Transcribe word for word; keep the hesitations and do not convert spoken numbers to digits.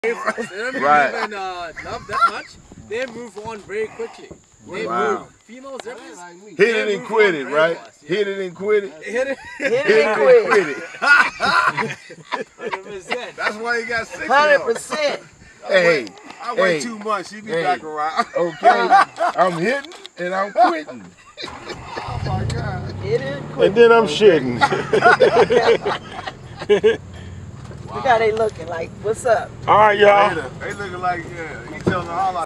They don't Right. even uh, love that much. They move on very quickly. They Wow. move. Female zebras Hit it and quit it, right? Hit it and quit it. hit it. Hit it and quit it. one hundred percent. That's why you got six. one hundred percent. Hey, I wait hey. two months. She be Hey. back around. Okay, I'm hitting and I'm quitting. Oh my God. Hit it and quit And then I'm shitting. Look how they looking like, what's up? All right, y'all. They looking like, yeah, he telling her all